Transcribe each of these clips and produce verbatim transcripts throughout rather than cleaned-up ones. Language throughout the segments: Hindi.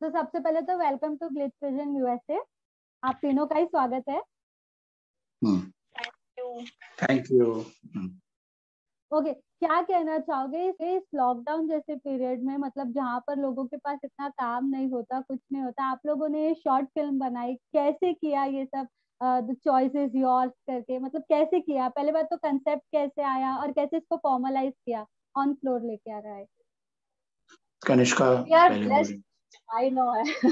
तो सबसे पहले तो welcome to Glitch Vision USA. आप तीनों का ही स्वागत है। Thank you. ओके, क्या कहना चाहोगे इस इस लॉकडाउन जैसे पीरियड में, मतलब जहाँ पर लोगों के पास इतना काम नहीं होता, कुछ नहीं होता, आप लोगों ने शॉर्ट फिल्म बनाई, कैसे किया ये सब? द चॉइस इज योर्स करके, मतलब कैसे किया? पहले बात तो कंसेप्ट कैसे आया और कैसे इसको फॉर्मलाइज किया, ऑन फ्लोर लेके आ रहा है कनिष्का पहले बोली। I know.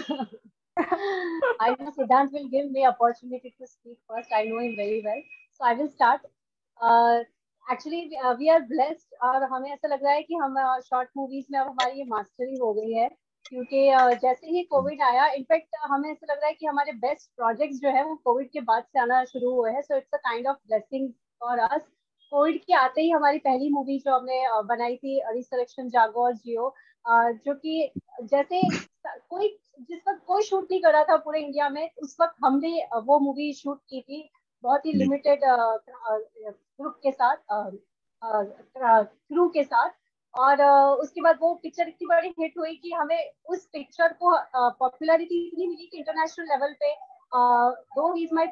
I know Siddhant will give me opportunity to speak first. I know him very well. So I will start. Uh, actually, uh, we are blessed और हमें ऐसा लग रहा है कि हम शॉर्ट uh, मूवीज में अब हमारी ये मास्टरी हो गई है, क्योंकि uh, जैसे ही कोविड आया, इनफैक्ट हमें ऐसा लग रहा है कि हमारे बेस्ट प्रोजेक्ट्स जो है वो कोविड के बाद से आना शुरू हुए हैं. So it's a kind of blessing for us. COVID के आते ही हमारी पहली मूवी जो हमने uh, बनाई थी, रिसरेक्शन जागो और जियो, uh, जो कि जैसे कोई जिस वक्त कोई शूट नहीं कर रहा था पूरे इंडिया में, उस वक्त हमने वो मूवी शूट की थी बहुत ही लिमिटेड ग्रुप के साथ, क्रू के साथ. और उसके बाद वो पिक्चर इतनी बड़ी हिट हुई कि हमें उस पिक्चर को पॉपुलैरिटी इतनी मिली कि इंटरनेशनल लेवल पे दो ही माय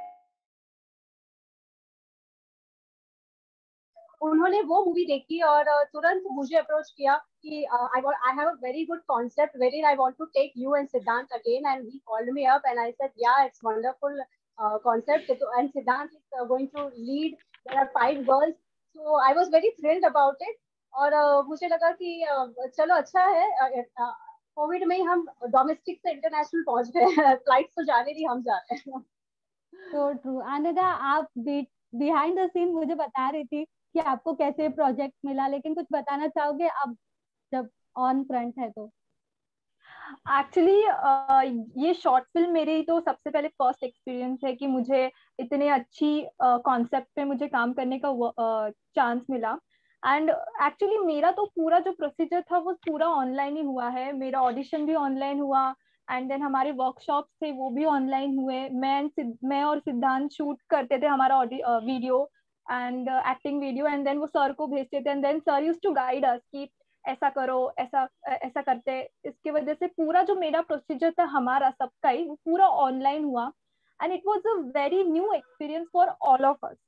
उन्होंने वो मूवी देखी और तुरंत मुझे अप्रोच किया कि I I have a very good concept where I want to take you and Siddhant again, and he called me up and I said yeah it's wonderful concept, and Siddhant is going to lead. There are five girls. So I was very thrilled about it. और uh, मुझे लगा कि uh, चलो अच्छा है, कोविड uh, uh, में ही हम डोमेस्टिक से इंटरनेशनल पहुंच गए. फ्लाइट तो जाने दी, हम जा रहे हैं. तो ट्रू. अनघा, आप बिहाइंड द सीन मुझे बता रही थी कि आपको कैसे प्रोजेक्ट मिला, लेकिन कुछ बताना चाहोगे अब जब ऑन फ्रंट है तो? एक्चुअली uh, ये शॉर्ट फिल्म मेरी तो सबसे पहले फर्स्ट एक्सपीरियंस है कि मुझे इतने अच्छी कॉन्सेप्ट uh, पे मुझे काम करने का चांस uh, मिला. एंड एक्चुअली मेरा तो पूरा जो प्रोसीजर था वो पूरा ऑनलाइन ही हुआ है. मेरा ऑडिशन भी ऑनलाइन हुआ, एंड देन हमारे वर्कशॉप थे वो भी ऑनलाइन हुए. मैं मैं और सिद्धांत शूट करते थे हमारा video and acting video, and then वो सर को भेजते थे, and then sir used to guide us कि ऐसा करो, ऐसा ऐसा करते. इसके वजह से पूरा जो मेरा प्रोसीजर था हमारा सबका ही वो पूरा ऑनलाइन हुआ, and it was a very new experience for all of us.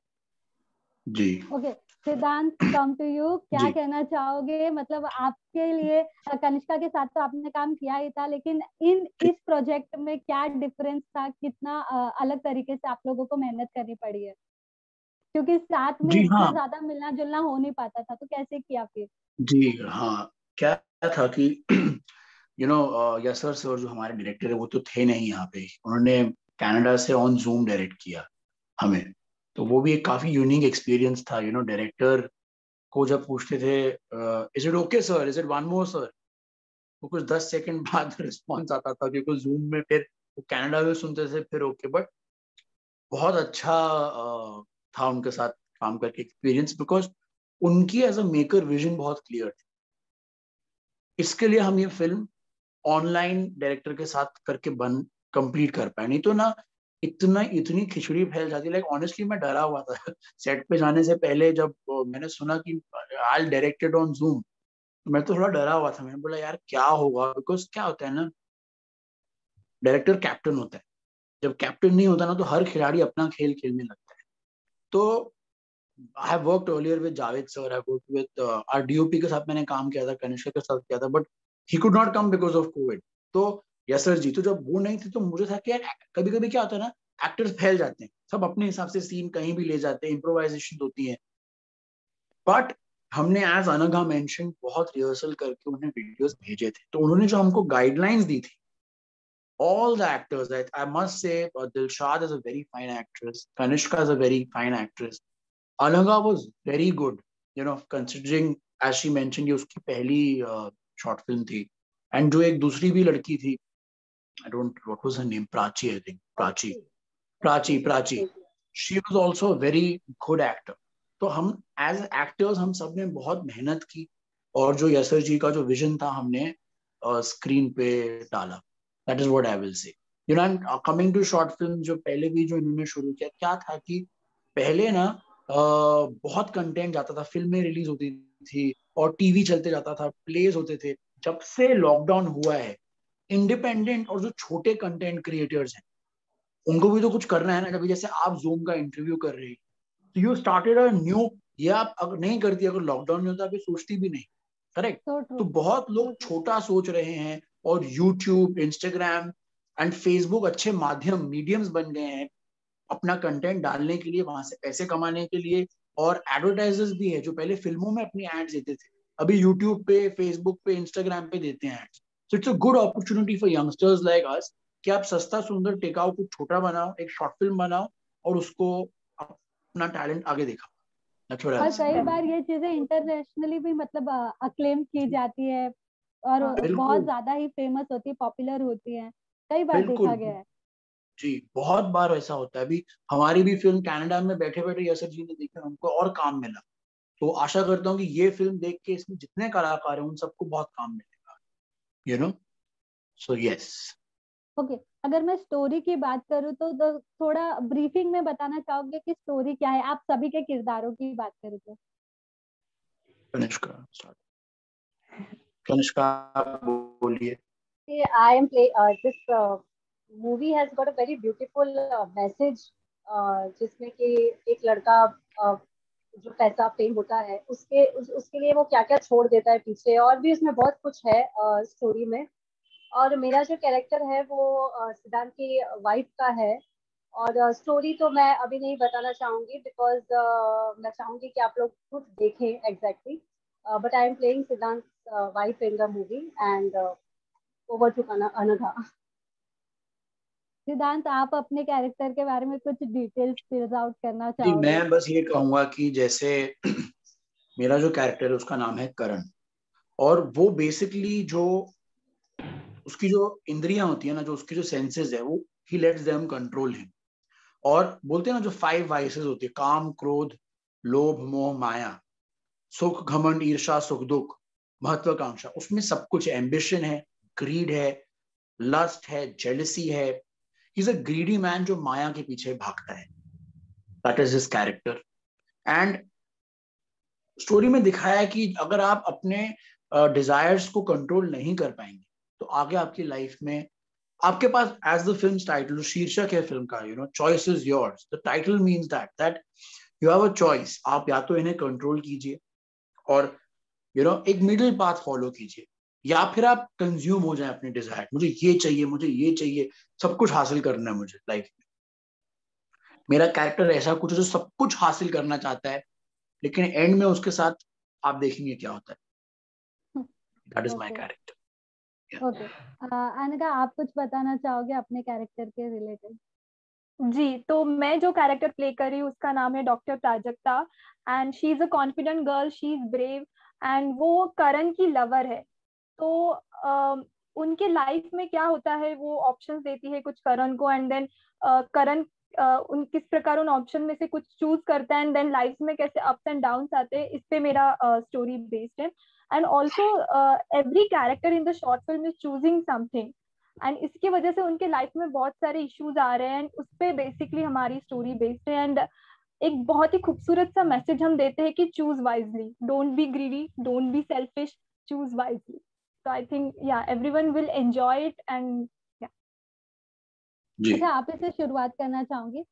जी. Okay, Siddhant, come to you. क्या कहना चाहोगे? मतलब आपके लिए, कनिष्का के साथ तो आपने काम किया ही था, लेकिन इन इस प्रोजेक्ट में क्या डिफरेंस था? कितना अलग तरीके से आप लोगों को मेहनत करनी पड़ी है, क्योंकि साथ में इतना हाँ. ज्यादा मिलना जुलना हो नहीं पाता था, तो कैसे किया फिर? जी हाँ, क्या था कि यू नो यशर सर जो हमारे डायरेक्टर है वो तो थे नहीं यहाँ पे, उन्होंने कनाडा से ऑन जूम डायरेक्ट किया हमें. तो वो भी एक काफी यूनिक एक्सपीरियंस था. यू नो डायरेक्टर को जब पूछते थे is it okay sir, is it one more sir, वो कुछ दस सेकंड बाद रिस्पॉन्स आता था, क्योंकि जूम में फिर वो कनाडा में सुनते थे फिर ओके. बट बहुत अच्छा uh, था उनके साथ काम करके एक्सपीरियंस, बिकॉज उनकी एज अ मेकर विजन बहुत क्लियर थी. इसके लिए हम ये फिल्म ऑनलाइन डायरेक्टर के साथ करके बन कंप्लीट कर पाए, नहीं तो ना इतना इतनी खिचड़ी फैल जाती. लाइक ऑनेस्टली मैं डरा हुआ था सेट पे जाने से पहले. जब मैंने सुना कि आई डायरेक्टेड ऑन जूम, तो मैं तो थोड़ा डरा हुआ था. मैंने बोला यार क्या होगा, बिकॉज क्या होता है ना, डायरेक्टर कैप्टन होता है. जब कैप्टन नहीं होता ना तो हर खिलाड़ी अपना खेल खेलने लगता है. तो I have worked earlier with Javed sir. I worked with uh, our D O P के साथ मैंने काम किया था, कनिष्का के साथ किया था, but he could not come because of COVID. तो यस सर जी, तो जब वो नहीं थे तो मुझे था कि यार कभी कभी क्या होता है ना, एक्टर्स फैल जाते हैं, सब अपने हिसाब से सीन कहीं भी ले जाते हैं, इम्प्रोवाइजेशन होती है. बट हमने एज अनघा मेंशन बहुत रिहर्सल करके उन्हें वीडियोस भेजे थे. तो उन्होंने जो हमको गाइडलाइंस दी थी, all the actors, that I must say, uh, Dilshad is a very fine actress, Kanishka is a very fine actress, Anagha was very good, you know, considering as she mentioned ये उसकी पहली शॉर्ट फिल्म थी. एंड जो एक दूसरी भी लड़की थी, I don't what was her name, Prachi, I think Prachi Prachi Prachi she was also a very good actor. तो हम as actors हम सब ने बहुत मेहनत की, और जो यसर जी का जो विजन था हमने स्क्रीन uh, पे डाला. That is what I will say. You know, and uh, coming to short film, जो पहले भी जो इन्होंने शुरू किया, क्या था कि पहले ना Uh, बहुत कंटेंट जाता था, फिल्में रिलीज होती थी और टीवी चलते जाता था, प्लेज होते थे. जब से लॉकडाउन हुआ है इंडिपेंडेंट और जो छोटे कंटेंट क्रिएटर्स हैं उनको भी तो कुछ करना है ना। कभी जैसे आप जूम का इंटरव्यू कर रही, तो यू स्टार्टेड अ न्यू, ये आप अगर नहीं करती, अगर लॉकडाउन नहीं होता आप ये सोचती भी नहीं, करेक्ट। So तो true. बहुत So लोग true. छोटा सोच रहे हैं और यूट्यूब, इंस्टाग्राम एंड फेसबुक अच्छे माध्यम, मीडियम्स बन गए हैं अपना कंटेंट डालने के लिए, वहां से पैसे कमाने के लिए। और एडवर्टाइजर्स भी है जो पहले फिल्मों में अपनी एड्स देते थे, अभी यूट्यूब पे, फेसबुक पे, इंस्टाग्राम पे देते हैं ads. So it's a good opportunity for youngsters like us कि आप सस्ता सुंदर टिकाऊ कुछ छोटा बनाओ, एक शॉर्ट फिल्म बनाओ और उसको अपना टैलेंट आगे दिखाओ। That's what और I'll say. कई बार ये चीजें इंटरनेशनली भी मतलब अक्लेम की जाती है और बहुत बिल्कुल ज्यादा ही फेमस होती है, पॉपुलर होती है, कई बार देखा बिल्कुल गया है। जी, बहुत बार ऐसा होता है। अभी हमारी भी फिल्म कनाडा में बैठे बैठे यसर जी ने देखी, उनको और काम मिला। तो आशा करता हूँ कि ये फिल्म देख के इसमें जितने कलाकार हैं उन सबको बहुत काम मिलेगा, you know. So yes. Okay, अगर मैं स्टोरी की बात करूँ तो, तो थोड़ा ब्रीफिंग में बताना चाहोगे कि स्टोरी क्या है, आप सभी के किरदारों की बात करें तो। कनिष्का, कनिष्का बोलिए। I am play uh, this uh, movie has got a very beautiful uh, message uh, जिसमें कि एक लड़का uh, जो पैसा फेम होता है उसके उस, उसके लिए वो क्या क्या छोड़ देता है पीछे, और भी उसमें बहुत कुछ है स्टोरी uh, में। और मेरा जो कैरेक्टर है वो uh, सिद्धांत की वाइफ का है। और स्टोरी uh, तो मैं अभी नहीं बताना चाहूंगी बिकॉज uh, मैं चाहूंगी कि आप लोग खुद देखें exactly. But I am playing Siddhant wife in the movie and over to Anagha. Siddhant, आप अपने कैरेक्टर के बारे में कुछ डिटेल्स फिल आउट करना जी, चाहोगे? मैं बस ये कहूंगा कि जैसे मेरा जो कैरेक्टर है उसका नाम है करण, और वो बेसिकली जो उसकी जो इंद्रियां होती है ना, जो उसकी जो सेंसेस है, वो ही लेट्स देम कंट्रोल हिम। और बोलते हैं ना जो फाइव वाइसेस होती है, काम, क्रोध, लोभ, मोह, माया, सुख, घमंड, ईर्षा, सुख दुख, महत्वाकांक्षा, उसमें सब कुछ है। एम्बिशन है, ग्रीड है, लस्ट है, जेलसी है। He is a greedy man जो माया के पीछे भागता है। That is his character. And story में दिखाया है कि अगर आप अपने डिजायर्स uh, को कंट्रोल नहीं कर पाएंगे तो आगे आपकी लाइफ में आपके पास, एज द फिल्म टाइटल, शीर्षक है फिल्म का, you know, choice is yours. The title means that that you have a choice. आप या तो इन्हें कंट्रोल कीजिए और यू नो एक मिडिल पाथ फॉलो कीजिए, या फिर आप कंज्यूम हो जाए अपने डिजायर। मुझे ये चाहिए, मुझे ये चाहिए, सब कुछ हासिल करना है मुझे लाइफ में। मेरा कैरेक्टर ऐसा कुछ है जो सब कुछ हासिल करना चाहता है, लेकिन एंड में उसके साथ आप देखेंगे क्या होता है। That is my character. Okay, Anagha, आप कुछ बताना चाहोगे अपने कैरेक्टर के रिलेटेड? जी, तो मैं जो कैरेक्टर प्ले कर रही हूँ उसका नाम है doctor Prajakta and she is a confident girl, she is brave and वो करण की लवर है। तो uh, उनके लाइफ में क्या होता है, वो ऑप्शंस देती है कुछ करण को एंड देन करण uh, उन किस प्रकार उन ऑप्शन में से कुछ चूज करता है एंड देन लाइफ में कैसे अप्स एंड डाउन्स आते हैं, इस पे मेरा स्टोरी uh, बेस्ड है। And also every character in the short film is choosing something and इसकी वजह से उनके लाइफ में बहुत सारे इश्यूज आ रहे हैं एंड उस पर बेसिकली हमारी स्टोरी बेस्ड है। एंड एक बहुत ही खूबसूरत सा मैसेज हम देते हैं कि choose wisely, don't be greedy, don't be selfish, choose wisely. So I think yeah, everyone will enjoy it and yeah. जी। अच्छा, आप इसे शुरुआत करना चाहूंगी।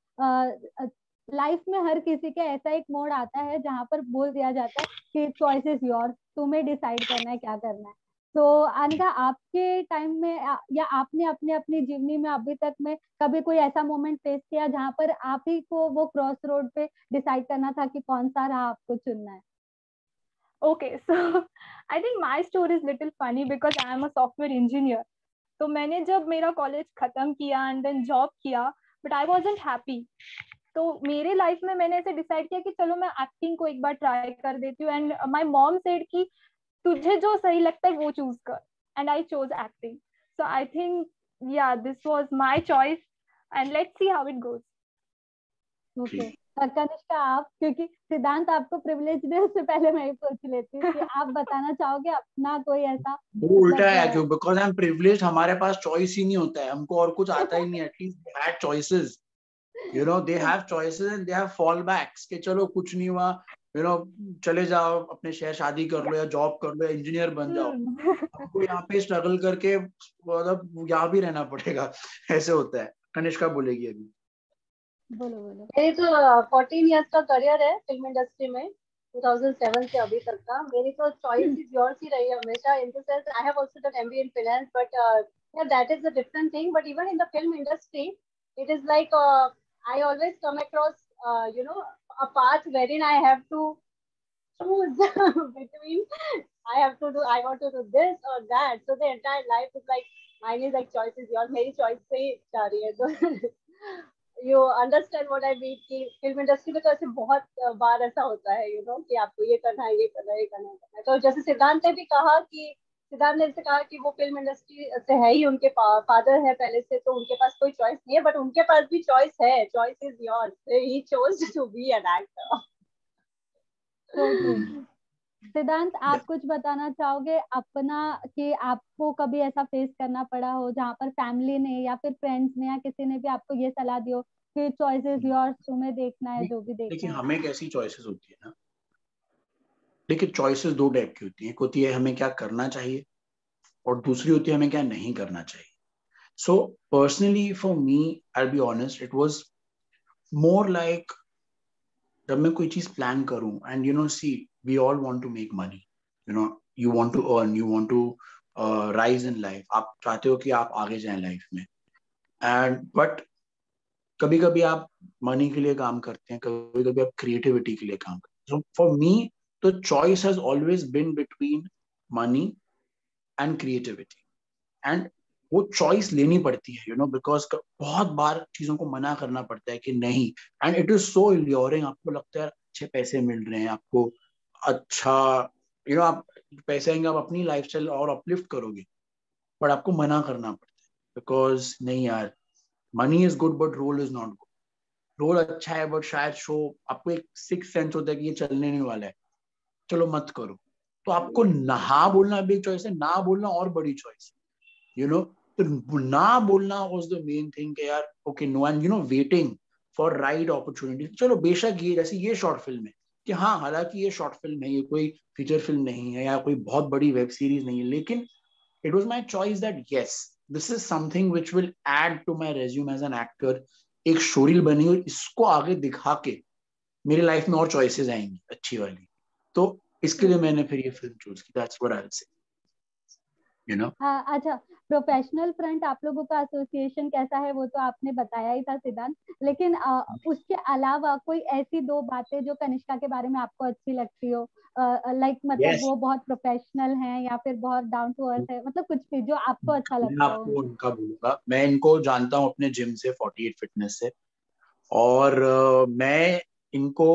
लाइफ में हर किसी के ऐसा एक मोड़ आता है जहां पर बोल दिया जाता है कि चॉइस इज योर, तुम्हें डिसाइड करना है क्या करना है। तो अनघा, आपके टाइम में या आपने अपने अपनी जीवनी में अभी तक में कभी कोई ऐसा मोमेंट फेस किया जहां पर आप ही को वो क्रॉस रोड पे डिसाइड करना था कि कौन सा राह आपको चुनना है? Okay, so I think my story is little funny because I am a software engineer. तो मैंने जब मेरा कॉलेज खत्म किया एंड देन जॉब किया, बट आई वाजंट हैप्पी। तो मेरे लाइफ में मैंने ऐसे डिसाइड किया कि चलो मैं एक्टिंग को एक बार ट्राई कर देती हूँ एंड माय मॉम सेड कि तुझे जो सही लगता है वो चूज कर, and I chose acting. So I think yeah this was my choice and let's see how it goes. Okay, Kanishka, आप, क्योंकि सिद्धांत आपको प्रिविलेज दे उससे पहले मैं ही पूछ लेती हूँ कि आप बताना चाहोगे अपना कोई ऐसा? वो उल्टा है क्यों? बिकॉज आई एम प्रिविलेज्ड, हमारे पास चॉइस ही नहीं होता है, हमको और कुछ आता ही नहीं है। At least they had choices, you know, they have choices and they have fallbacks कि चलो कुछ नहीं हुआ, यू नो चले जाओ अपने शहर, शादी कर लो या जॉब कर लो या इंजीनियर बन जाओ, आपको यहाँ पे स्ट्रगल करके मतलब यहाँ भी रहना पड़ेगा, ऐसे होता है। कनिष्का बोलेगी अभी। बोलो बोलो। मेरी तो फोर्टीन इयर्स का करियर है फिल्म इंडस्ट्री में, टू थाउज़ेंड सेवन से अभी तक का। मेरी तो चॉइस इज योर्स ही रही है हमेशा, in the sense I have also done MBA in finance, but yeah, that is a different thing. But even in the film industry, it is like uh, I always come across, uh, you know, a path wherein I have to choose between. I have to do. I want to do this or that. So the entire life is like mine is like choice is yours. मेरी choice से ही जा रही है तो you understand what I mean कि फिल्म इंडस्ट्री में तो ऐसे बहुत बार ऐसा होता है, you know, कि आपको ये करना है, ये करना है, ये करना है। तो जैसे सिद्धांत ने भी कहा कि सिद्धांत ने से कहा कि वो फिल्म इंडस्ट्री से है ही, उनके फादर है पहले से, तो उनके पास कोई चॉइस नहीं है, बट उनके पास भी चॉइस है, choice is yours, he chose to be an actor. So true. Siddhant, आप कुछ बताना चाहोगे अपना, कि आपको कभी ऐसा फेस करना पड़ा हो जहाँ पर फैमिली ने या फिर फ्रेंड्स ने या किसी ने भी आपको ये सलाह दी हो कि चॉइस इज योर्स, तुम्हें देखना है जो भी देखना देखिए है? हमें कैसी चॉइसेस होती है ना, देखिए चॉइसेस दो टाइप की होती है, एक होती है हमें क्या करना चाहिए और दूसरी होती है हमें क्या नहीं करना चाहिए। So personally for me, I will be honest, it was more like जब मैं कोई चीज प्लान करूं, and you know see we all want to make money, you know you want to earn, you want to rise in life, आप चाहते हो कि आप आगे जाएं लाइफ में, एंड बट कभी कभी आप मनी के लिए काम करते हैं, कभी कभी आप क्रिएटिविटी के लिए काम करते हैं। सो फॉर मी तो choice has always been between money and creativity, and वो चॉइस लेनी पड़ती है, यू नो बिकॉज बहुत बार चीजों को मना करना पड़ता है कि नहीं, and it is so alluring, आपको लगता है अच्छे पैसे मिल रहे हैं आपको, अच्छा यू नो आप पैसे आएंगे, आप अपनी लाइफस्टाइल और अपलिफ्ट करोगे, बट आपको मना करना पड़ता है बिकॉज नहीं यार, money is good but role is not good. Role अच्छा है बट शायद शो आपको एक सिक्स सेंस होता है कि ये चलने नहीं वाला है, चलो मत करो। तो आपको ना बोलना भी एक चॉइस है, ना बोलना और बड़ी चॉइस है, यू नो तो ना बोलना वाज द मेन थिंग कि यार okay no, and you know waiting for right opportunity. चलो बेशक ये जैसे ये शॉर्ट फिल्म है कि हाँ, हालांकि ये शॉर्ट फिल्म है, ये कोई फीचर फिल्म नहीं है या कोई बहुत बड़ी वेब सीरीज नहीं है, लेकिन it was my choice that yes, this is something which will add to my resume as an actor। एक शोरील बनी और इसको आगे दिखा के मेरी लाइफ में और चॉइसेस आएंगी अच्छी वाली, तो इसके लिए मैंने फिर ये फिल्म चूज की। That's what I will say, you know. हाँ, अच्छा, प्रोफेशनल फ्रंट आप लोगों का एसोसिएशन कैसा है वो तो आपने बताया ही था सिद्धांत, लेकिन आ, उसके अलावा कोई ऐसी दो बातें जो कनिष्का के बारे में आपको अच्छी लगती हो, लाइक मतलब yes, वो बहुत प्रोफेशनल हैं या फिर बहुत डाउन टू अर्थ है, मतलब कुछ भी जो आपको अच्छा मैं लगता हो आपको उनमें। उनका बोलूंगा, मैं इनको जानता हूँ अपने जिम से, फोर्टी एट फिटनेस से, और uh, मैं इनको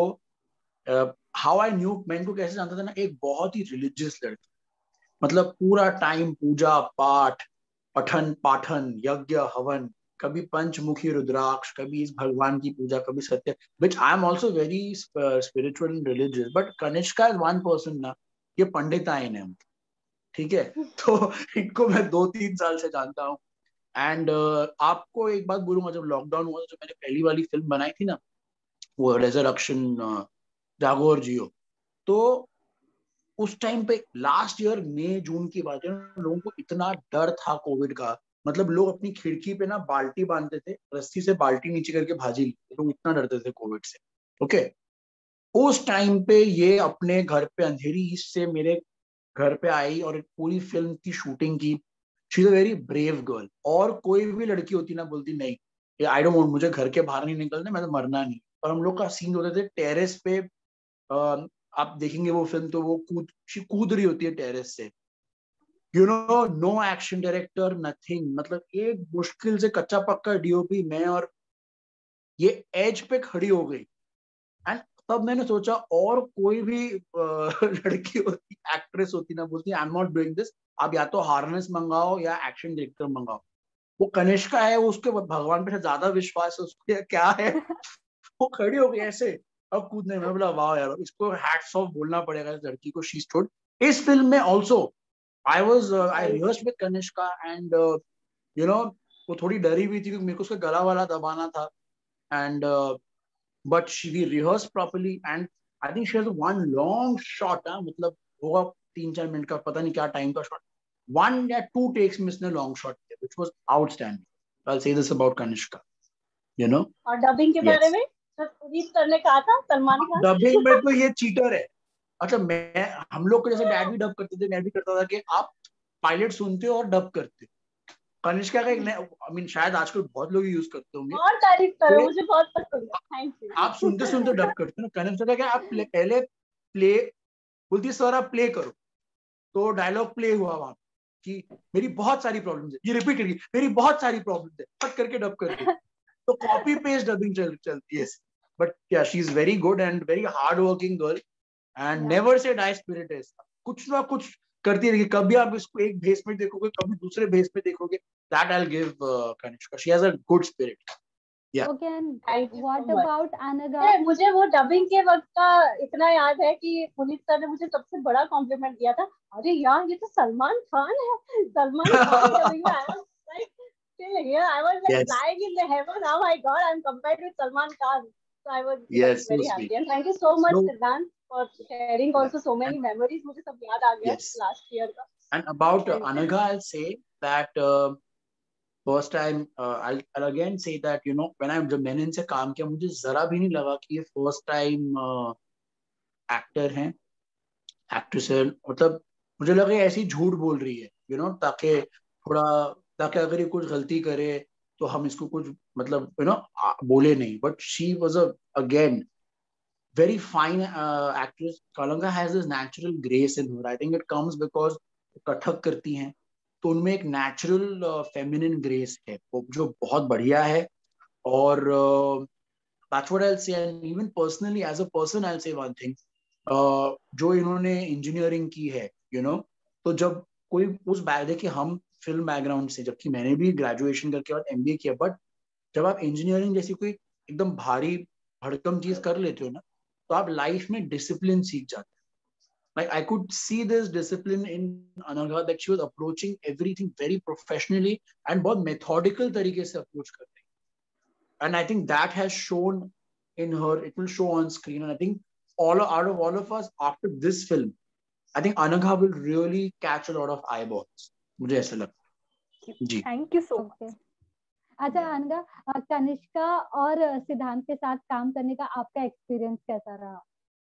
हाउ आई न्यू, मैं इनको कैसे जानता था ना, एक बहुत ही रिलीजियस लड़की, मतलब पूरा टाइम पूजा पाठ, पठन पाठन, यज्ञ हवन, कभी पंचमुखी रुद्राक्ष, कभी इस भगवान की पूजा, कभी सत्य, which I am also very spiritual and religious, but Kanishka is one person ना, ये पंडिताइन है, ठीक है। तो इनको मैं दो तीन साल से जानता हूँ, एंड uh, आपको एक बात बोलूंगा, जब लॉकडाउन हुआ जो मैंने पहली वाली फिल्म बनाई थी ना, वो रेजरक्शन, जागो और जियो, तो उस टाइम पे लास्ट ईयर मई जून की बात है, लोगों को इतना डर था कोविड का, मतलब लोग अपनी खिड़की पे ना बाल्टी बांधते थे, रस्सी से बाल्टी नीचे करके भाजी लेते, लोग इतना डरते थे कोविड से। ओके, उस टाइम पे ये अपने घर पे अंधेरी ईस्ट से मेरे घर पे आई और एक पूरी फिल्म की शूटिंग की। She is a very brave girl, और कोई भी लड़की होती ना बोलती नहीं आई डोंट वांट, मुझे घर के बाहर नहीं निकलना, मैं तो मरना नहीं। और हम लोग का सीन होते थे टेरेस पे, Uh, आप देखेंगे वो फिल्म तो वो कूद कूद रही होती है टेरेस से, you know no action director nothing, मतलब एक मुश्किल से कच्चा पक्का डीओपी, मैं और ये एज पे खड़ी हो गई। एंड तब मैंने सोचा और कोई भी लड़की होती, एक्ट्रेस होती ना, बोलती I am not doing this, आप या तो हार्नेस मंगाओ या एक्शन डायरेक्टर मंगाओ। वो कनिष्का है, वो उसके भगवान पे ज्यादा विश्वास है, उसके क्या है, वो खड़ी हो गई ऐसे अब कूदने में, बोला वाह यार, इसको हैट्स ऑफ बोलना पड़ेगा इस लड़की को, शी स्टूड। इस फिल्म में also I was I rehearsed with Kanishka, and you know वो थोड़ी डरी हुई थी क्योंकि मेरे को उसका गला वाला दबाना था, and but she we rehearse properly, and I think she has one long shot, मतलब होगा तीन चार मिनट का, पता नहीं क्या टाइम का शॉट, वन या टू टेक्स में इसने लॉन्ग शॉट किया, which was outstanding. I will say this about Kanishka, you know. और डबिंग के yes. बारे में पुनीत सर ने कहा था सलमान खान डबिंग में तो ये चीटर है। अच्छा, मैं हम लोग को जैसे डैड भी डब करते थे, मैं भी करता था कि आप पायलट सुनते हो और डब करते हो। कनिष्का का एक नया, आई मीन शायद आजकल बहुत लोग यूज करते होंगे। और तारीफ करो, मुझे बहुत पसंद है, थैंक यू। आप सुनते सुनते डब करते हो ना। कनिष्का का क्या, आप पहले प्ले बोलती है, सर आप प्ले करो, तो डायलॉग प्ले हुआ वहां कि मेरी बहुत सारी प्रॉब्लम्स है, ये रिपीट करिए, मेरी बहुत सारी प्रॉब्लम्स है, कट करके डब कर दे। तो कॉपी पेस्ट डबिंग चल, चलती है। बट क्या, she is very good and very hard working girl and never say die spirit है। कुछ ना कुछ करती रहेगी। कभी आप इसको एक भेस में देखोगे, कभी दूसरे भेस में देखोगे। That I will give Kanishka, she has a good spirit. Yeah. Okay, and what so about Anaga? मुझे वो डबिंग के वक्त का इतना याद है कि पुनीत सर ने मुझे सबसे बड़ा कॉम्प्लीमेंट दिया था, अरे यार ये तो सलमान खान है, सलमान खान डबिंग में आया। Like still here I was like yes. lying in the heaven, oh my god, I'm compared with Salman Khan. So I was yes, very so happy sweet. and thank you so much so, Siddhant for sharing also yeah. so many and, memories. मुझे सब याद आ गया yes. last year का। And about uh, Anaga, I'll say that uh, first time uh, I'll, I'll again say that you know when I जब मैंने इनसे काम किया, मुझे जरा भी नहीं लगा कि ये फर्स्ट टाइम एक्टर हैं, एक्ट्रेस है। मतलब मुझे लगा ऐसे ही झूठ बोल रही है, यू नो, ताकि थोड़ा, ताकि अगर ये कुछ गलती करे तो हम इसको कुछ मतलब यू नो बोले नहीं। But she was again very fine uh, actress. Kalanga has this natural grace in her. I think it comes because Kathak करती हैं, तो उनमें एक नेचुरल फेमिनिन ग्रेस है जो बहुत बढ़िया है। और that's what I'll say. And even personally as a person I'll say one thing, uh, जो इन्होंने इंजीनियरिंग की है, यू you नो know, तो जब कोई उस बैग, देखिए हम फिल्म बैकग्राउंड से, जबकि मैंने भी ग्रेजुएशन करके बाद एमबीए किया, बट जब आप इंजीनियरिंग जैसी कोई एकदम भारी भड़कम चीज कर लेते हो ना, तो आप लाइफ में डिसिप्लिन सीख जाते हैं। Like I could see this discipline in Anagha, that she was approaching everything very professionally and बहुत methodical तरीके से approach कर रही है। And I think that has shown in her. It will show on screen. And I think all out of all of us after this film, I think Anagha will really catch a lot of eyeballs. मुझे ऐसा लगता है। जी। Thank you so much. अच्छा अनगा, कनिष्का और सिद्धांत के साथ काम करने का आपका एक्सपीरियंस कैसा रहा?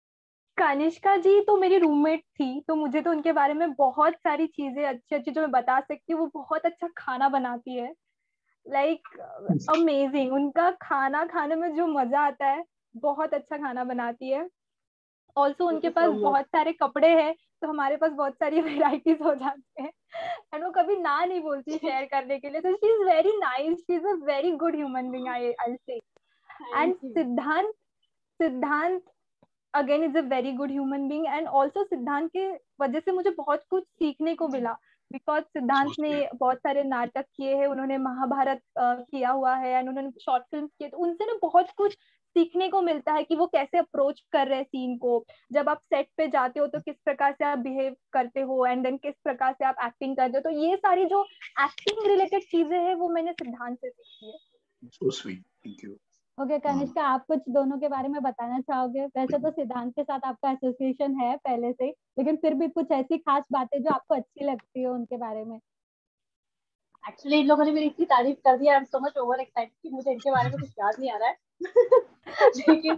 कनिष्का जी तो मेरी रूममेट थी, तो मुझे तो उनके बारे में बहुत सारी चीजें अच्छी अच्छी जो मैं बता सकती हूँ। वो बहुत अच्छा खाना बनाती है, लाइक अमेजिंग। उनका खाना खाने में जो मजा आता है, बहुत अच्छा खाना बनाती है। ऑल्सो उनके पास बहुत सारे कपड़े हैं, तो हमारे पास बहुत सारी वेराइटीज हो जाते हैं। एंड वो कभी ना नहीं बोलती शेयर करने के लिए, तो she is very nice, she is a very good human being, I I say. And Siddhant Siddhant again is a very good human being, and also Siddhant के वजह से मुझे बहुत कुछ सीखने को मिला, बिकॉज सिद्धांत ने बहुत सारे नाटक किए हैं, उन्होंने महाभारत uh, किया हुआ है, एंड उन्होंने शॉर्ट फिल्म किए, तो उनसे ना बहुत कुछ सीखने को मिलता है कि वो कैसे अप्रोच कर रहे हैं सीन को। जब आप सेट पे जाते हो तो किस प्रकार से आप बिहेव करते हो, एंड देन किस प्रकार से आप एक्टिंग करते हो। तो ये सारी जो एक्टिंग रिलेटेड चीजें हैं वो मैंने सिद्धांत से सीखी है। So sweet. Thank you. Okay okay, Kanishka, आप कुछ दोनों के बारे में बताना चाहोगे? वैसे तो सिद्धांत के साथ आपका एसोसिएशन है पहले से, लेकिन फिर भी कुछ ऐसी खास बातें जो आपको अच्छी लगती है उनके बारे में। एक्चुअली इन लोगों ने मेरी इतनी तारीफ कर दी, I am so much over excited कि मुझे इनके बारे में कुछ याद नहीं आ रहा है। लेकिन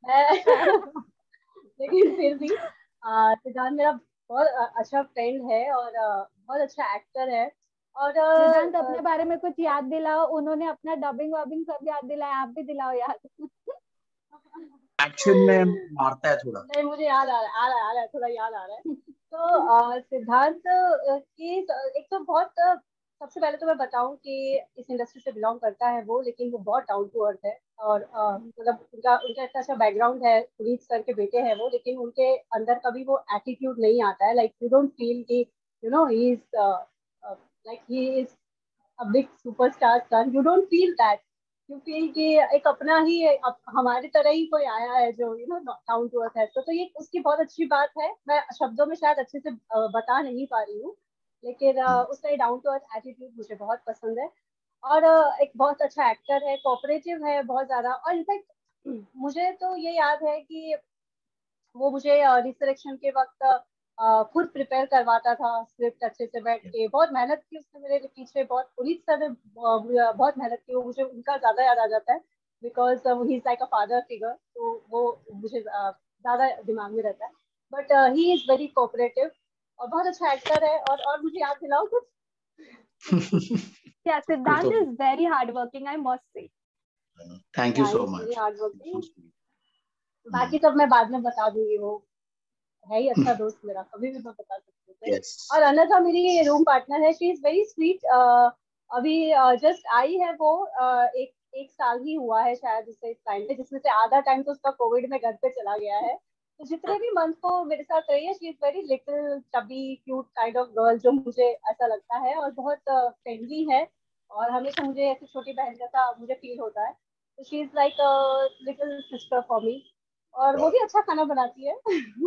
लेकिन फिर भी सिद्धांत मेरा बहुत अच्छा फ्रेंड है और बहुत अच्छा एक्टर है। और सिद्धांत अपने बारे में कुछ याद दिलाओ, उन्होंने अपना डबिंग वबिंग सब याद दिलाया, आप भी दिलाओ याद। एक्शन में मारता है थोड़ा। नहीं, मुझे याद आ रहा है, आ रहा है, आ रहा है, थोड़ा याद आ रहा है। तो सिद्धांत की एक तो बहुत, सबसे पहले तो मैं बताऊं कि इस इंडस्ट्री से बिलोंग करता है वो, लेकिन वो बहुत डाउन टू अर्थ है। और मतलब उनका उनका इतना अच्छा बैकग्राउंड है, पुनीत सर के बेटे हैं वो, लेकिन उनके अंदर कभी वो एटीट्यूड नहीं आता है। लाइक यू डोंट फील कि you know he is like he is a big superstar son, you don't feel that. You feel कि एक अपना ही हमारी तरह ही कोई आया है जो you know down to earth है। तो, तो ये उसकी बहुत अच्छी बात है। मैं शब्दों में शायद अच्छे से बता नहीं पा रही हूँ, लेकिन उसका डाउन टू अर्थ एटीट्यूड मुझे बहुत पसंद है। और एक बहुत अच्छा एक्टर है, कोऑपरेटिव है बहुत ज्यादा। और इनफैक्ट मुझे तो ये याद है कि वो मुझे रिसरेक्शन के वक्त खुद प्रिपेयर करवाता था स्क्रिप्ट अच्छे से बैठ के। बहुत मेहनत की उसने मेरे पीछे, बहुत पुनीत सर ने बहुत मेहनत की। वो मुझे उनका ज्यादा याद आ जाता है because he is like a father figure, तो वो मुझे ज्यादा दिमाग में रहता है। But he is very cooperative और बहुत अच्छा एक्टर है। और और मुझे याद दिलाओ कुछ। Yeah, Siddhant is very hardworking, I must say. Thank you so much. Very hardworking. बाकी सब मैं बाद में बता दूंगी, वो है ही अच्छा दोस्त मेरा, कभी भी मैं बता सकती हूँ। Yes. और अनघा मेरी रूम पार्टनर है, शी इज वेरी स्वीट। अभी जस्ट uh, आई है वो, uh, एक एक साल ही हुआ है शायद उसे इस टाइम पे, जिसमें से आधा टाइम तो उसका कोविड में घर पे चला गया है। तो जितने भी मंथ को मेरे साथ रही है, she is very little chubby cute kind of girl, जो मुझे ऐसा लगता है, और बहुत फ्रेंडली uh, है। और हमेशा मुझे ऐसी छोटी बहन जैसा मुझे फील होता है। तो she is like little sister for me. और वो भी अच्छा खाना बनाती है।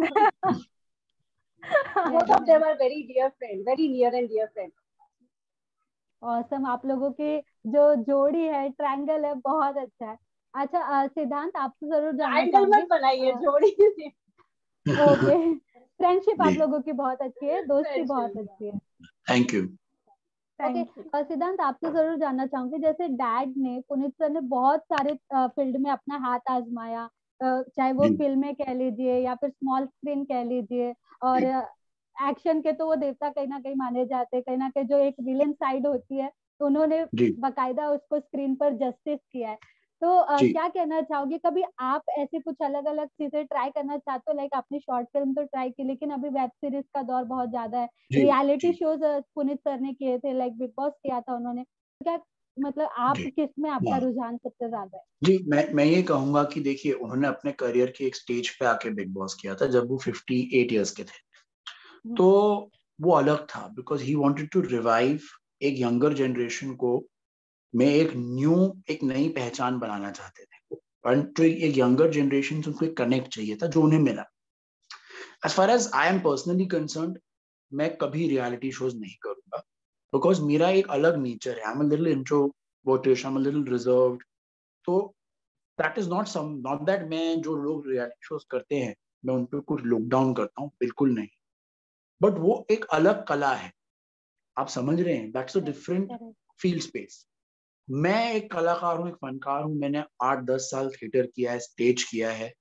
Both of them are very dear friend, very near and dear friend. Awesome, आप लोगों की जो जोड़ी है, ट्रायंगल है, बहुत अच्छा है। अच्छा सिद्धांत, आपसे जरूर जानना ट्रायंगल मत चाहूंगी। बनाइए, जोड़ी। ओके, फ्रेंडशिप आप लोगों की बहुत अच्छी है, दोस्ती बहुत अच्छी है। Thank you. ओके, सिद्धांत आपसे जरूर जानना चाहूंगी, जैसे डैड ने, पुनीत सर ने बहुत सारे फील्ड में अपना हाथ आजमाया, चाहे वो फिल्में कह लीजिए या फिर स्मॉल स्क्रीन कह लीजिए, और एक्शन के तो वो देवता कहीं ना कहीं माने जाते हैं। कहीं ना कहीं जो एक विलेन साइड होती है, तो उन्होंने बकायदा उसको स्क्रीन पर जस्टिस किया है। तो uh, क्या कहना चाहोगे, कभी आप ऐसे कुछ अलग अलग चीजें ट्राई करना चाहते हो? लाइक आपने शॉर्ट फिल्म तो ट्राई की, लेकिन अभी वेब सीरीज का दौर बहुत ज्यादा है, रियलिटी शोज पुनीत सर ने किए थे, लाइक बिग बॉस किया था उन्होंने। क्या मतलब आप किस में आपका रुझान सबसे ज्यादा है? जी, मैं मैं ये कहूंगा कि देखिए, उन्होंने अपने करियर के एक स्टेज पे आके बिग बॉस किया था जब वो अट्ठावन इयर्स के थे। तो वो अलग था, because he wanted to revive एक यंगर जनरेशन को, में एक न्यू, एक नई पहचान बनाना चाहते थे। और तो एक यंगर जनरेशन से उनको एक कनेक्ट चाहिए था, जो उन्हें मिला। As far as I am personally concerned, मैं कभी रियलिटी शोज नहीं करूंगा, बिकॉज मेरा एक अलग नेचर है। I am a little introverted, I am a little reserved. तो that is not some not that मैं, जो लोग रियलिटी शोज करते हैं, मैं उन पर कुछ लुक डाउन करता हूँ, बिल्कुल नहीं। बट वो एक अलग कला है, आप समझ रहे हैं? That's a different field space. मैं एक कलाकार हूँ, एक फनकार हूँ। मैंने आठ दस साल थिएटर किया है, स्टेज किया है,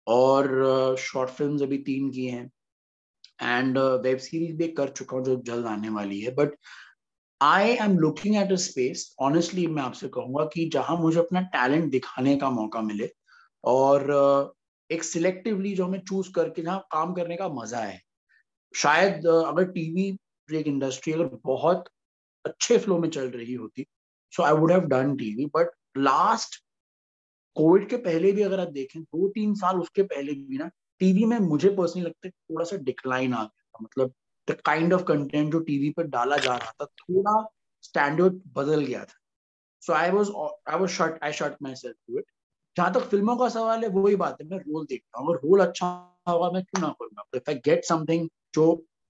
और शॉर्ट फिल्म्स अभी तीन की हैं, एंड वेब सीरीज भी कर चुका हूँ जो जल्द आने वाली है। But I am looking at a space, honestly मैं आपसे कहूंगा, कि जहां मुझे अपना टैलेंट दिखाने का मौका मिले, और uh, एक सिलेक्टिवली जो हमें चूज करके जहाँ काम करने का मजा है। शायद uh, अगर टीवी एक इंडस्ट्री अगर बहुत अच्छे फ्लो में चल रही होती, so I would have done TV. But last covid के पहले भी अगर आप देखें, दो तीन साल उसके पहले भी ना, टीवी में मुझे पर्सनली लगता है थोड़ा सा डिक्लाइन आ गया था। मतलब द काइंड ऑफ कंटेंट जो टीवी पर डाला जा रहा था, थोड़ा स्टैंडर्ड बदल गया था। So I was I was shut I shut myself to it. जहां तक फिल्मों का सवाल है, वही बात है, मैं रोल देखता हूँ, अगर रोल अच्छा होगा मैं क्यों ना करूंगा। इफ आई गेट समथिंग जो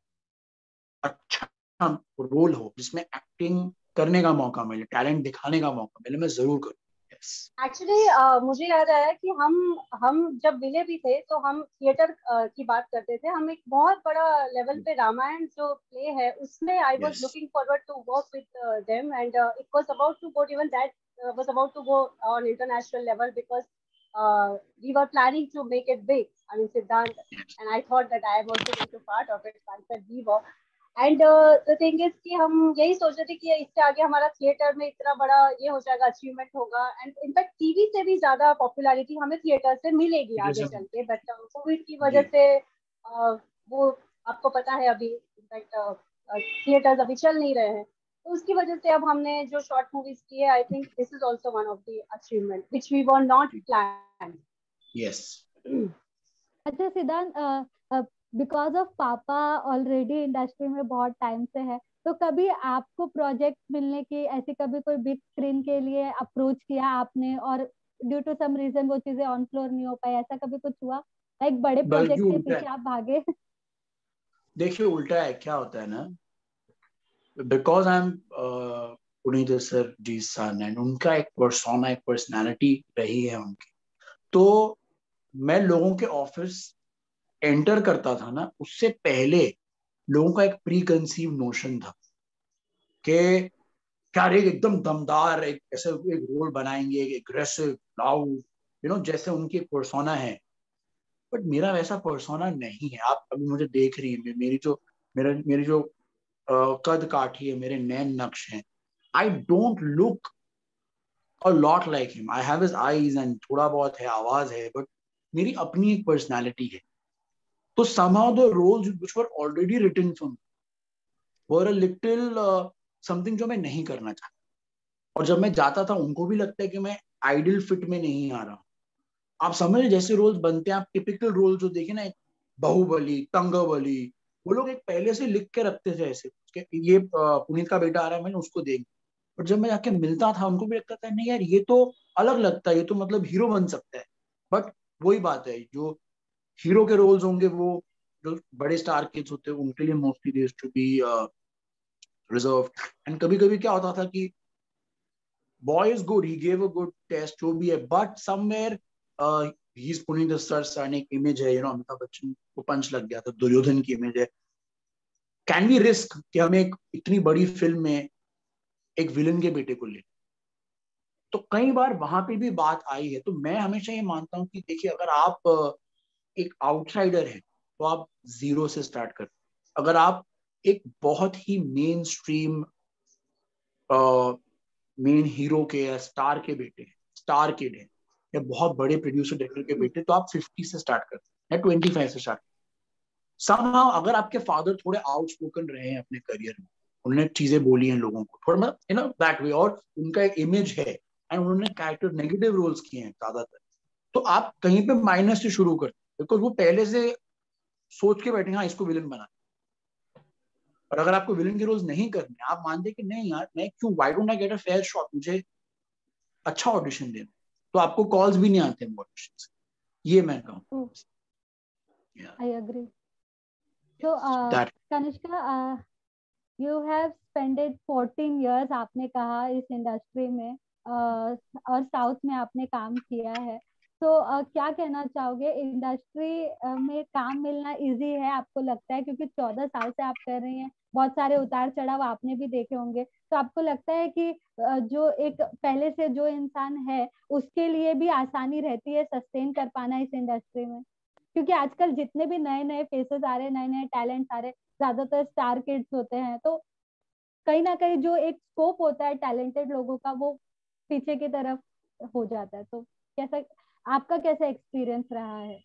अच्छा रोल हो, जिसमें एक्टिंग करने का मौका मिले, टैलेंट दिखाने का मौका मिले, मैं जरूर करूँ। एक्चुअली uh, मुझे याद आया कि हम हम जब मिले भी थे, तो हम थिएटर uh, की बात करते थे। हम एक बहुत बड़ा लेवल पे रामायण जो प्ले है, उसमें I was looking forward to work with them, and it was about to go, even that was about to go on international level, because we were planning to make it big, I mean Siddhant, and I thought that I am also going to part of it. I said we were, and the thing is कि हम यही सोच रहे थे कि इससे आगे हमारा थिएटर में इतना बड़ा ये हो जाएगा, अचीवमेंट होगा, एंड इनफैक्ट टीवी से भी ज्यादा पॉपुलैरिटी हमें थिएटर से मिलेगी आगे चल के। बट कोविड की वजह से uh, वो आपको पता है, अभी इनफैक्ट थिएटर्स अभी चल नहीं रहे हैं, तो उसकी वजह से अब हमने जो शॉर्ट मूवीज की है, I think this is also one of the achievement which we were not planned. Yes. अच्छा सिद्धांत, बिकॉज ऑफ पापा ऑलरेडी इंडस्ट्री में बहुत टाइम से है, तो कभी आपको प्रोजेक्ट मिलने की, ऐसी कभी कोई बिग स्क्रीन के लिए अप्रोच किया आपने, और ड्यू टू सम रीजन वो चीजें ऑन फ्लोर नहीं हो पाई, ऐसा कभी कुछ हुआ? लाइक बड़े प्रोजेक्ट के पीछे आप भागे? देखिए, उल्टा है, क्या होता है ना, because I am Puneet sir ji son, and उनका एक पर्सोना, एक पर्सनालिटी रही है उनकी। तो मैं लोगों के ऑफिस एंटर करता था ना, उससे पहले लोगों का एक प्री कंसीव नोशन था कि क्या एक एकदम दमदार एक ऐसे एक रोल बनाएंगे, एक एग्रेसिव लाउड, यू नो, जैसे उनकी एक पर्सोना है। बट मेरा वैसा पर्सोना नहीं है। आप अभी मुझे देख रही है, मेरी जो मेरा मेरी जो uh, कद काठी है, मेरे नैन नक्श हैं, I don't look a lot like him. I have his eyes and थोड़ा बहुत है, आवाज है, बट मेरी अपनी एक पर्सनालिटी है। तो somehow the roles which were already written for me were a little uh, something जो मैं नहीं करना चाहता। और जब मैं जाता था, उनको भी लगता है कि मैं आइडियल फिट में नहीं आ रहा। आप समझ, जैसे रोल्स बनते हैं, आप टिपिकल रोल जो देखे ना, बाहुबली, तंगबली, वो लोग एक पहले से लिख के रखते थे ऐसे कि ये पुनीत का बेटा आ रहा है, मैंने उसको देख। और जब मैं जाके मिलता था, उनको भी लगता था नहीं यार, ये तो अलग लगता है, ये तो मतलब हीरो बन सकता है। बट वही बात है, जो हीरो के रोल्स होंगे, वो जो बड़े स्टार किड्स होते हैं, उनके लिए mostly they to be reserve. And कभी कभी क्या होता था कि boy is good, he gave a good test, जो भी है, but somewhere he is putting the sir son, एक इमेज है, यू नो, अमिताभ बच्चन को पंच लग गया था, दुर्योधन की इमेज है। कैन वी रिस्क कि हम एक इतनी बड़ी फिल्म में एक विलन के बेटे को ले? तो कई बार वहां पे भी बात आई है। तो मैं हमेशा ये मानता हूँ कि देखिए, अगर आप uh, एक आउटसाइडर है तो आप जीरो से स्टार्ट करते हैं। अगर आप एक बहुत ही मेन स्ट्रीम मेन हीरो के या स्टार के बेटे हैं, स्टार किड है, या बहुत बड़े प्रोड्यूसर डायरेक्टर के बेटे, तो आप फिफ्टी से स्टार्ट करते हैं या ट्वेंटी फाइव से स्टार्ट। समहाउ अगर आपके फादर थोड़े आउटस्पोकन रहे हैं अपने करियर में, उन्होंने चीजें बोली हैं लोगों को थोड़ा, यू नो, दैट वे, और उनका एक इमेज है एंड उन्होंने कैरेक्टर नेगेटिव रोल्स किए हैं ज्यादातर, तो आप कहीं पे माइनस से शुरू करते हैं, बिकॉज वो पहले से सोच के बैठे, हाँ इसको विलन बना। और अगर आपको विलन के रोल्स नहीं करने, आप मानते कि नहीं यार, मैं क्यों, why don't I get a fair shot, मुझे अच्छा ऑडिशन देना, तो आपको कॉल्स भी नहीं आते हैं ऑडिशन से। ये मैं कहूँ। I agree. तो Kanishka, you have spended fourteen years, आपने कहा, इस इंडस्ट्री में, uh, और साउथ में आपने काम किया है। तो uh, क्या कहना चाहोगे, इंडस्ट्री uh, में काम मिलना इजी है आपको लगता है? क्योंकि चौदह साल से आप कर रही हैं, बहुत सारे उतार चढ़ाव आपने भी देखे होंगे। तो आपको लगता है कि uh, जो एक पहले से जो इंसान है, उसके लिए भी आसानी रहती है सस्टेन कर पाना इस इंडस्ट्री में? क्योंकि आजकल जितने भी नए नए फेसेस आ रहे हैं, नए नए टैलेंट्स आ रहे हैं, ज्यादातर स्टार किड्स होते हैं। तो कहीं ना कहीं जो एक स्कोप होता है टैलेंटेड लोगों का, वो पीछे की तरफ हो जाता है। तो कैसा, आपका कैसा एक्सपीरियंस रहा है?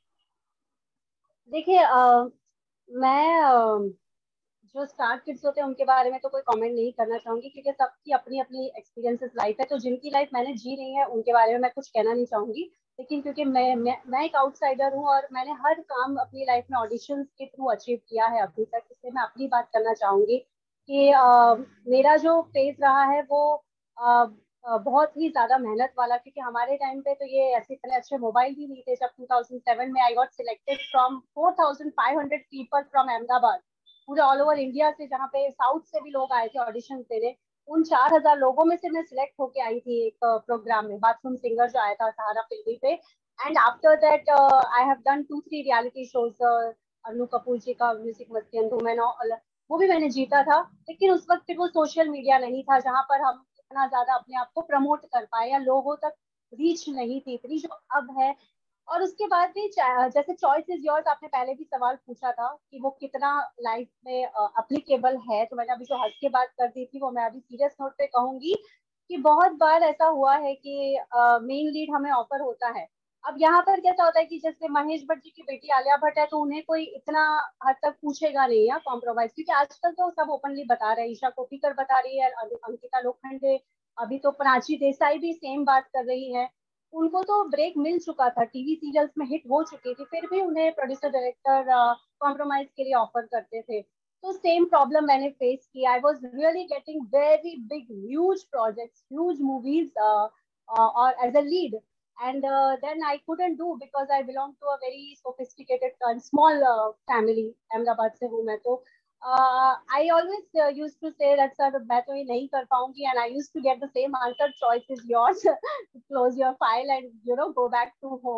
देखिए, मैं uh, जो स्टार किड्स होते हैं उनके बारे में तो कोई कमेंट नहीं करना चाहूंगी, क्योंकि सबकी अपनी अपनी एक्सपीरियंसेस लाइफ है। तो जिनकी लाइफ मैंने जी रही है उनके बारे में मैं कुछ कहना नहीं चाहूंगी। लेकिन क्योंकि मैं मैं, मैं एक आउटसाइडर हूँ और मैंने हर काम अपनी लाइफ में ऑडिशंस के थ्रू अचीव किया है अभी तक, इसलिए मैं अपनी बात करना चाहूंगी कि uh, मेरा जो फेज रहा है वो uh, uh, बहुत ही ज्यादा मेहनत वाला। क्योंकि हमारे टाइम पे तो ये ऐसे इतने अच्छे मोबाइल भी नहीं थे। जब टू थाउजेंड सेवन में I got selected from four thousand five hundred people from Ahmedabad, पूरे ऑल ओवर इंडिया से, जहाँ पे साउथ से भी लोग आए थे ऑडिशन देने। उन चार हजार लोगों में से मैं सिलेक्ट होके आई थी एक प्रोग्राम में, बाथरूम सिंगर जो आया था सहारा फिल्मी पे। And after that I have done two three reality shows. Anu Kapoor ji का म्यूजिक मस्ती अंधुमन, वो भी मैंने जीता था। लेकिन उस वक्त फिर वो सोशल मीडिया नहीं था जहाँ पर हम इतना ज्यादा अपने आप को प्रमोट कर पाए, या लोगों तक रीच नहीं थी इतनी जो अब है। और उसके बाद भी जैसे चॉइस इज योर्स, आपने पहले भी सवाल पूछा था कि वो कितना लाइफ में अप्लीकेबल है, तो मैंने अभी जो हंस के बात कर दी थी वो मैं अभी सीरियस नोट पे कहूंगी कि बहुत बार ऐसा हुआ है कि मेन लीड हमें ऑफर होता है। अब यहाँ पर कैसा होता है कि जैसे महेश भट्ट जी की बेटी आलिया भट्ट है, तो उन्हें कोई इतना हद तक पूछेगा नहीं या कॉम्प्रोमाइज, क्योंकि आजकल तो सब ओपनली बता रहे हैं। ईशा कोप्पिकर बता रही है, अंकिता लोखंडे, अभी तो प्राची देसाई भी सेम बात कर रही है। उनको तो ब्रेक मिल चुका था, टीवी सीरियल्स में हिट हो चुकी थी, फिर भी उन्हें प्रोड्यूसर डायरेक्टर कॉम्प्रोमाइज के लिए ऑफर करते थे। तो सेम प्रॉब्लम मैंने फेस की। I was really getting very big huge projects, huge movies और as a lead, and uh, then I couldn't do because I belong to a very sophisticated and small uh, family. Ahmedabad से हूँ मैं, तो uh, I always uh, used to say that sir मैं तो ये नहीं कर पाऊंगी, and I used to get the same answer, choice is yours, close your file and you know go back to home.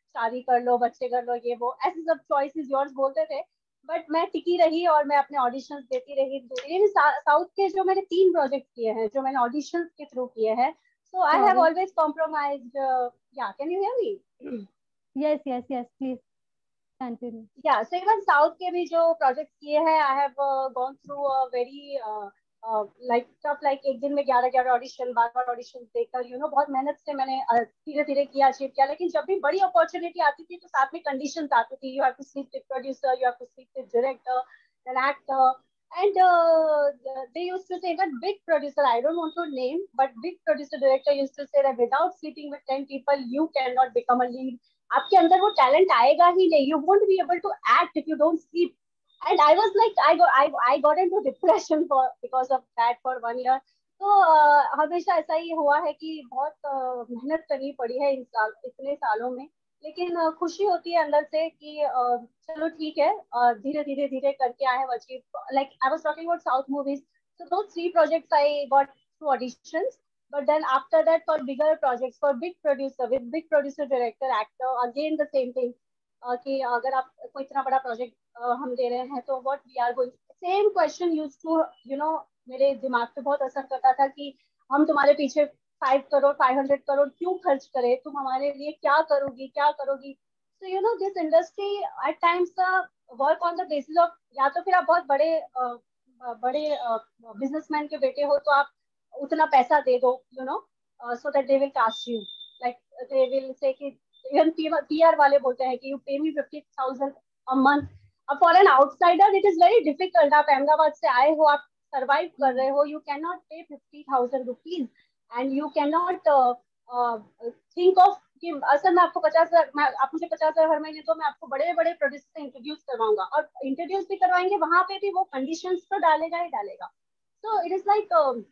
शादी कर लो, बच्चे कर लो, ये वो ऐसे सब चॉइसेस योर्स बोलते थे। बट मैं टिकी रही और मैं अपने ऑडिशंस देती रही देती साउथ के जो मैंने तीन प्रोजेक्ट किए हैं जो मैंने ऑडिशंस के थ्रू किए हैं, so I have sorry, always compromised. Yeah can you hear me? Yes yes yes, please continue. Yeah so even south के भी जो प्रोजेक्ट किए हैं, I have gone through a very like tough, like एक दिन में ग्यारह ग्यारह ऑडिशन, बार बार ऑडिशन देकर, यू नो बहुत मेहनत से मैंने धीरे धीरे किया, अचीव किया। लेकिन जब भी बड़ी अपॉर्चुनिटी आती थी तो साथ में कंडीशंस आती थी, you have to sleep with producer, you have to sleep with director and actor, and uh, they used to say that big producer, I don't want to name, but big producer director used to say that without sleeping with ten people you cannot become a lead. आपके अंदर वो टैलेंट आएगा ही नहीं, you won't be able to act if you don't sleep. And I was like, I got I I got into depression for because of that for one year. तो uh, हमेशा ऐसा ही हुआ है कि बहुत uh, मेहनत करनी पड़ी है इन साल इतने सालों में। लेकिन uh, खुशी होती है अंदर से कि uh, चलो ठीक है, धीरे धीरे धीरे करके I have achieve. Like I was talking about south movies, so those three projects I got through auditions, but then after that for bigger projects, for big producer, with big producer, director, actor, again the same thing, uh, कि अगर आप कोई इतना बड़ा प्रोजेक्ट uh, हम दे रहे हैं तो what we are going, same question used to, you know, मेरे दिमाग पे बहुत असर करता था कि हम तुम्हारे पीछे five crore five hundred crore क्यों खर्च करें, तुम हमारे लिए क्या करोगी क्या करोगी। So you know this industry at times uh, work on the basis of, या तो फिर आप बहुत बड़े uh, बड़े बिजनेसमैन uh, के बेटे हो तो आप उतना पैसा दे दो, you know, uh, so that they will cast you, like they will say कि even P R वाले बोलते हैं कि you pay me fifty thousand a month. uh, for an outsider it is very difficult. आप अहमदाबाद से आए हो, आप survive कर रहे हो, you cannot pay fifty thousand rupees and you cannot uh, uh, think of कि असल में आपको पचास हजार आप मुझे पचास हजार हर महीने तो मैं आपको बड़े बड़े प्रोड्यूसर से इंट्रोड्यूस करवाऊंगा, और इंट्रोड्यूस भी करवाएंगे वहां पे भी वो कंडीशंस तो डालेगा ही डालेगा। So it is like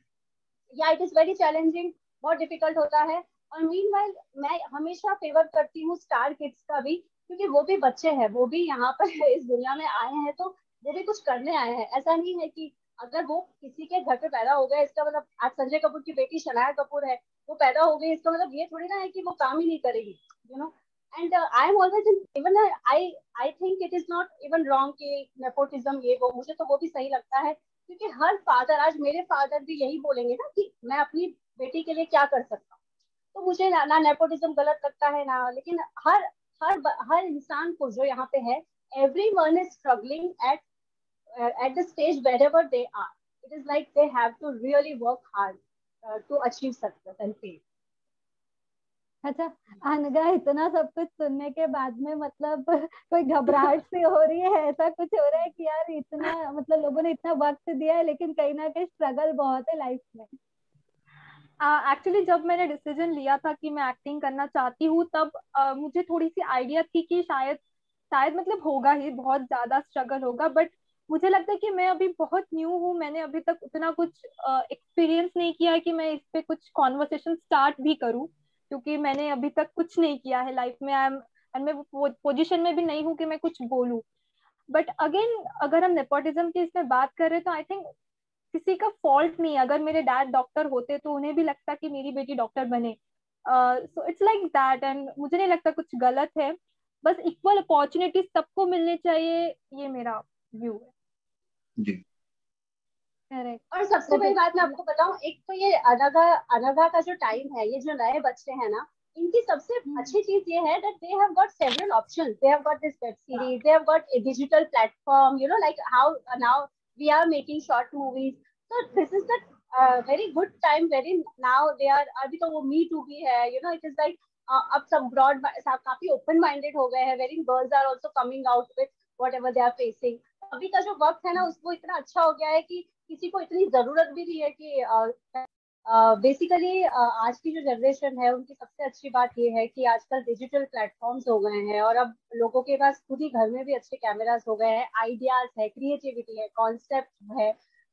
yeah it is very challenging, बहुत डिफिकल्ट होता है। और मीनवाइल मैं हमेशा फेवर करती हूँ स्टार किड्स का भी, क्योंकि वो भी बच्चे हैं, वो भी यहाँ पर इस दुनिया में आए हैं तो वो भी कुछ करने आए हैं। ऐसा नहीं है कि अगर वो किसी के घर पे पैदा हो गए इसका मतलब, आज संजय कपूर की बेटी शनाया कपूर है, वो पैदा हो गई इसका मतलब ये थोड़ी ना है कि वो काम ही नहीं करेगी, you know. And I am always even I I think it is not even wrong कि नेपोटिज्म ये वो, मुझे तो वो भी सही लगता है, क्योंकि हर फादर, आज मेरे फादर भी यही बोलेंगे ना कि मैं अपनी बेटी के लिए क्या कर सकता हूँ। तो मुझे ना, ना नेपोटिज्म गलत लगता है ना, लेकिन हर हर हर इंसान को जो यहाँ पे है, everyone is struggling at uh, at the stage wherever they are. It is like they have to really work hard uh, to achieve success and fame. अच्छा अनगा, इतना सब कुछ सुनने के बाद में मतलब कोई घबराहट सी हो रही है, ऐसा कुछ हो रहा है कि यार इतना मतलब लोगों ने इतना वक्त दिया है लेकिन कहीं ना कहीं स्ट्रगल बहुत है लाइफ में। एक्चुअली uh, जब मैंने डिसीजन लिया था कि मैं एक्टिंग करना चाहती हूँ तब uh, मुझे थोड़ी सी आइडिया थी कि शायद शायद मतलब होगा ही, बहुत ज्यादा स्ट्रगल होगा, बट मुझे लगता है कि मैं अभी बहुत न्यू हूँ, मैंने अभी तक उतना कुछ एक्सपीरियंस uh, नहीं किया है कि मैं इस पे कुछ कॉन्वर्सेशन स्टार्ट भी करूँ, क्योंकि मैंने अभी तक कुछ नहीं किया है लाइफ में। आई एम एंड मैं पोजिशन में भी नहीं हूँ कि मैं कुछ बोलूँ। बट अगेन अगर हम नेपोटिज्म की इसमें बात कर रहे हैं तो आई थिंक किसी का फॉल्ट नहीं है। अगर मेरे डैड डॉक्टर होते तो उन्हें भी लगता कि मेरी बेटी डॉक्टर बने, so it's like that, and मुझे नहीं लगता कुछ गलत है, बस इक्वल अपॉर्चुनिटी सबको मिलनी चाहिए, ये मेरा व्यू है जी। करेक्ट। और सबसे बड़ी बात मैं आपको बताऊं, एक तो ये अनघा अनघा का जो टाइम है, ये जो नए बच्चे हैं ना, इनकी सबसे अच्छी चीज ये है that they have got several options. They have got this web series, they have got a digital platform, you know, like how uh, now we are making short movies. So this is the uh, very good time wherein now they are, अभी तो वो me too भी है, you know, it is like uh, अब सब broad, सब काफी open minded हो गए हैं, wherein girls are also coming out with whatever they are facing. अभी का जो वक्त है ना, उसको इतना अच्छा हो गया है कि किसी को इतनी जरूरत भी नहीं है कि बेसिकली uh, uh, आज की जो जनरेशन है उनकी सबसे अच्छी बात ये है कि आजकल डिजिटल प्लेटफॉर्म्स हो गए हैं और अब लोगों के पास खुद ही घर में भी अच्छे कैमरास हो गए हैं, आइडियाज है, क्रिएटिविटी है, कॉन्सेप्ट है।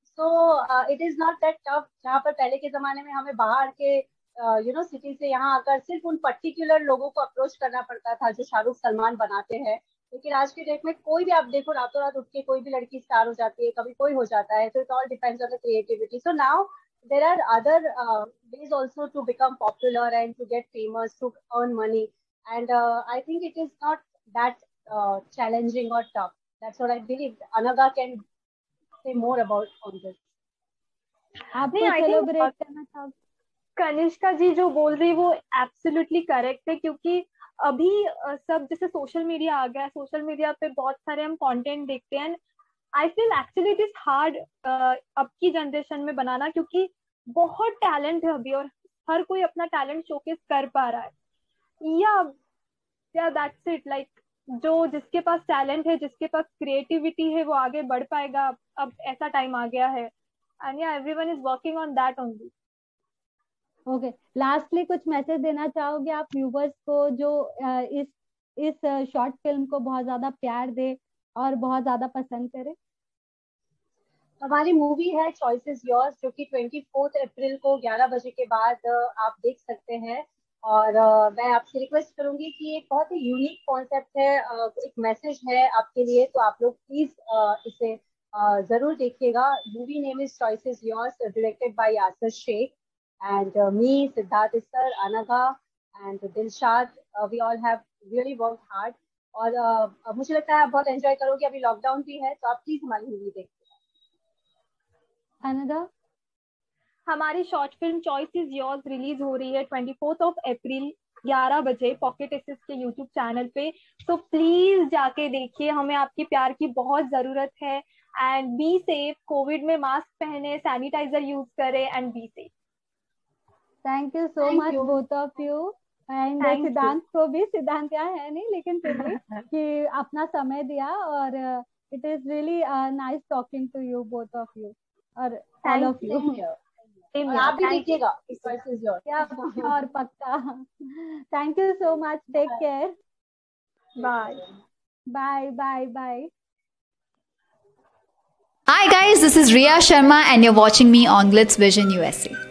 So it is not that tough, जहाँ पर पहले के जमाने में हमें बाहर के यू नो सिटी से यहाँ आकर सिर्फ उन पर्टिकुलर लोगों को अप्रोच करना पड़ता था जो शाहरुख सलमान बनाते हैं। लेकिन आज के डेट में कोई भी आप देखो, रातों रात उठ के कोई भी लड़की स्टार हो जाती है, कभी कोई हो जाता है, तो it all depends on the creativity. So now there are other uh, ways also to become popular and to get famous, to earn money, and uh, I think it is not that uh, challenging or tough. That's what I believe. Anaga can say more about on this. आप नहीं, I कुछ think एलोबरेट करना चाहोगे? कनिष्का जी जो बोल रही है वो एब्सोल्युटली करेक्ट है, क्योंकि अभी अ, सब जैसे सोशल मीडिया आ गया, सोशल मीडिया पे बहुत सारे हम कंटेंट देखते हैं। I feel actually it is hard अब की जनरेशन में बनाना, क्योंकि बहुत टैलेंट है अभी और हर कोई अपना टैलेंट शोकेस कर पा रहा है। या या दैट्स इट, लाइक जो जिसके पास टैलेंट है, जिसके पास क्रिएटिविटी है, वो आगे बढ़ पाएगा। अब ऐसा टाइम आ गया है, and yeah everyone is working on that only. Okay, lastly कुछ मैसेज देना चाहोगे आप व्यूवर्स को जो अ, इस इस शॉर्ट फिल्म को बहुत ज्यादा प्यार दे और बहुत ज्यादा पसंद करे? हमारी मूवी है चॉइस इज योर्स, जो कि ट्वेंटी फोर्थ अप्रैल को ग्यारह बजे के बाद uh, आप देख सकते हैं। और uh, मैं आपसे रिक्वेस्ट करूंगी कि एक बहुत ही यूनिक कॉन्सेप्ट है, uh, एक मैसेज है आपके लिए, तो आप लोग प्लीज uh, इसे uh, जरूर देखिएगा। Movie name is choice is yours, directed by Yasir Shaikh and uh, me, Siddharth sir, Anaga and Dilshad. Uh, we all have really worked hard और uh, मुझे लगता है आप बहुत एंजॉय करोगे। अभी लॉकडाउन भी है, तो आप प्लीज हमारी मूवी देखिए। अनगा, हमारी short film choice is yours release हो रही है ट्वेंटी फोर्थ ऑफ अप्रैल ग्यारह बजे पॉकेट एक्सेस के यूट्यूब चैनल पे, तो प्लीज जाके देखिए। हमें आपके प्यार की बहुत जरूरत है, एंड बी सेफ। कोविड में मास्क पहने, सैनिटाइजर यूज करें, and be safe. Thank you so much both of you, and Siddhant को भी, सिद्धांत यहाँ है नहीं लेकिन फिर भी कि अपना समय दिया, और it is really nice talking to you both of you और ऑल ऑफ यू। आप भी देखिएगा चॉइस इज योर्स। क्या और पक्का। Thank you so much, take care, bye bye bye bye. Hi guys, this is Riya Sharma and you're watching me on Glitz Vision U S A.